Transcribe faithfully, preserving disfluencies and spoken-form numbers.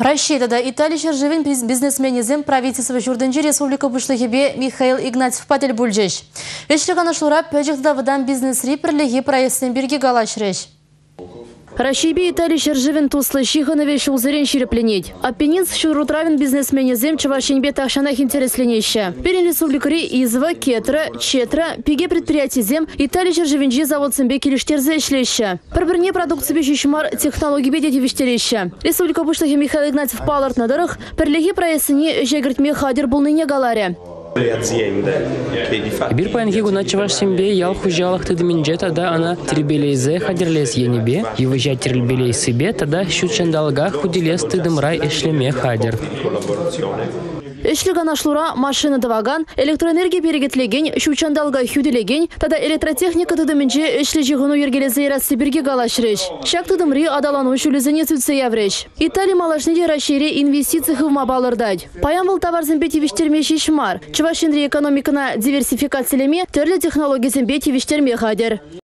Россияда да Италия шержевин бизнесменизм правительства Журденджи Республика Бушлыхебе Михаил Игнатьев патель бульджеш. Эшлигана шлура пөжікті выдан бизнес-ри пірлігі проектсен берге галашреш. Россия Италия шержевин туслы шиханове шулзырен ширепленеть. Аппенинс шурутравин бизнесменизм чавашенбе тахшанах интересленеще. Перен республикари изва, кетра, четра, пиге предприятизем Италия шержевинджи завод сэмбе келештерзе эшлеще. Проберне продукции бешишмар технологии бедети вештереще. Республика Бушлыхе Михаил Игнатьев паларт на дорог, перлиги проясни жегртме хадер был ныне галаре. Бир паянги гуна чавашсембе ял хужалах тыдыминже тада ана тербелейзе хадерлес енебе, ювыжа тербелей себе тада щучандалга худелес тыдымрай эшлеме хадер. Эшлиган ашлура машина даваган, электроэнергия перегетлеген, щучандалга хюделеген, тада электротехника тыдыминже эшлежигуну ергелезе ерасы бирге галашреш. Шак тыдымри адалану шулезене цуце явреш. Италия малашнеде расшире инвестиции хывма балырдать. Паян был товар зембети виштерме шишмар. Чувашинри экономикана диверсификациялеме, терле технологии зембети виштерме хадер.